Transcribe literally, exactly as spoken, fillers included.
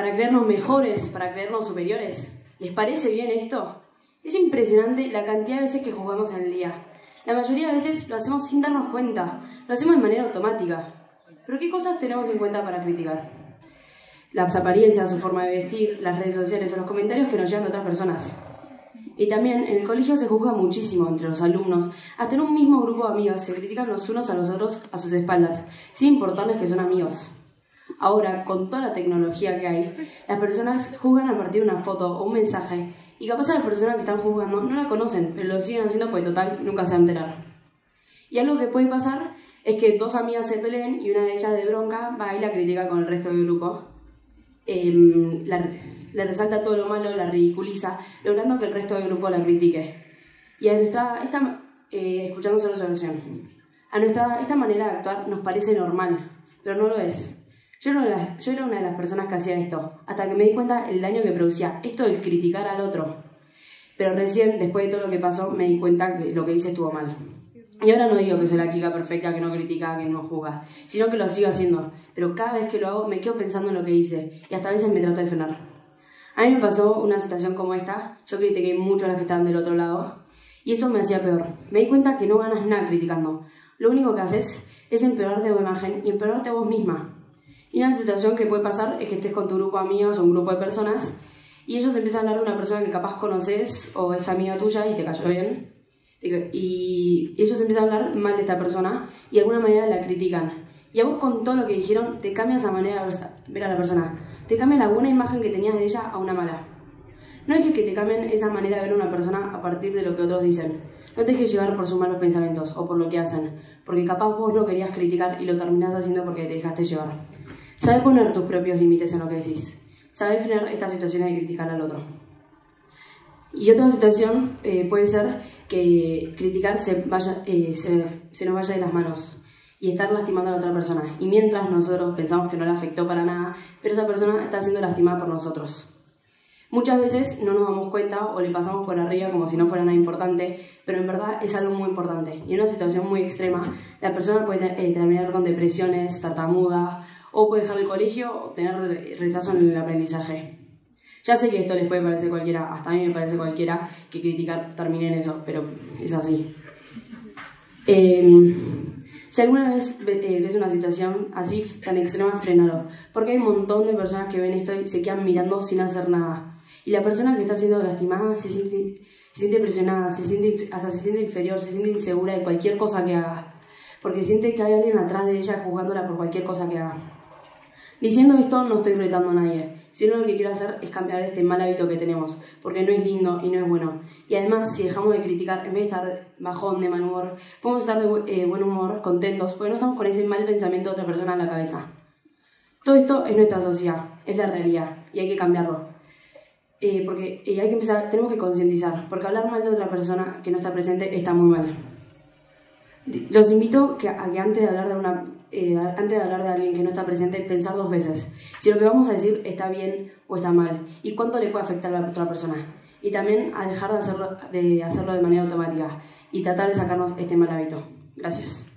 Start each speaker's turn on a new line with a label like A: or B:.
A: para creernos mejores, para creernos superiores. ¿Les parece bien esto? Es impresionante la cantidad de veces que juzgamos en el día. La mayoría de veces lo hacemos sin darnos cuenta, lo hacemos de manera automática. ¿Pero qué cosas tenemos en cuenta para criticar? Las apariencias, su forma de vestir, las redes sociales o los comentarios que nos llegan de otras personas. Y también en el colegio se juzga muchísimo entre los alumnos. Hasta en un mismo grupo de amigos se critican los unos a los otros a sus espaldas, sin importarles que son amigos. Ahora, con toda la tecnología que hay, las personas juzgan a partir de una foto o un mensaje, y capaz a las personas que están juzgando no la conocen, pero lo siguen haciendo porque total nunca se va a enterar. Y algo que puede pasar es que dos amigas se peleen y una de ellas de bronca va y la critica con el resto del grupo. Eh, la, le resalta todo lo malo, la ridiculiza, logrando que el resto del grupo la critique. Y a nuestra, esta, eh, escuchando solo su versión, a nuestra, esta manera de actuar nos parece normal, pero no lo es. Yo era, una de las, yo era una de las personas que hacía esto, hasta que me di cuenta el daño que producía esto de criticar al otro. Pero recién, después de todo lo que pasó, me di cuenta que lo que hice estuvo mal. Y ahora no digo que soy la chica perfecta que no critica, que no juzga, sino que lo sigo haciendo. Pero cada vez que lo hago me quedo pensando en lo que hice y hasta a veces me trato de frenar. A mí me pasó una situación como esta, yo critiqué mucho a las que estaban del otro lado y eso me hacía peor. Me di cuenta que no ganas nada criticando. Lo único que haces es empeorarte tu imagen y empeorarte a vos misma. Y una situación que puede pasar es que estés con tu grupo de amigos o un grupo de personas y ellos empiezan a hablar de una persona que capaz conoces o es amiga tuya y te cayó bien. Y ellos empiezan a hablar mal de esta persona y de alguna manera la critican. Y a vos con todo lo que dijeron te cambia esa manera de ver a la persona. Te cambia la buena imagen que tenías de ella a una mala. No dejes que te cambien esa manera de ver a una persona a partir de lo que otros dicen. No te dejes llevar por sus malos pensamientos o por lo que hacen, porque capaz vos no querías criticar y lo terminás haciendo porque te dejaste llevar. Sabé poner tus propios límites en lo que decís. Sabé frenar estas situaciones de criticar al otro. Y otra situación eh, puede ser que criticar se, vaya, eh, se, se nos vaya de las manos y estar lastimando a la otra persona. Y mientras nosotros pensamos que no le afectó para nada, pero esa persona está siendo lastimada por nosotros. Muchas veces no nos damos cuenta o le pasamos por arriba como si no fuera nada importante, pero en verdad es algo muy importante. Y en una situación muy extrema, la persona puede eh, terminar con depresiones, tartamuda, o puede dejar el colegio o tener retraso en el aprendizaje. Ya sé que esto les puede parecer cualquiera, hasta a mí me parece cualquiera que criticar termine en eso, pero es así. Eh, si alguna vez ves una situación así tan extrema, frénalo, porque hay un montón de personas que ven esto y se quedan mirando sin hacer nada. Y la persona que está siendo lastimada se siente, se siente presionada, se siente, hasta se siente inferior, se siente insegura de cualquier cosa que haga, porque siente que hay alguien atrás de ella juzgándola por cualquier cosa que haga. Diciendo esto no estoy retando a nadie, sino lo que quiero hacer es cambiar este mal hábito que tenemos, porque no es lindo y no es bueno. Y además, si dejamos de criticar, en vez de estar bajón, de mal humor, podemos estar de eh, buen humor, contentos, porque no estamos con ese mal pensamiento de otra persona en la cabeza. Todo esto es nuestra sociedad, es la realidad, y hay que cambiarlo. Eh, porque eh, hay que empezar, tenemos que concientizar, porque hablar mal de otra persona que no está presente está muy mal. Los invito que, a que antes de hablar de una eh, antes de hablar de alguien que no está presente, pensar dos veces si lo que vamos a decir está bien o está mal y cuánto le puede afectar a la otra persona. Y también a dejar de hacerlo de, hacerlo de manera automática y tratar de sacarnos este mal hábito. Gracias.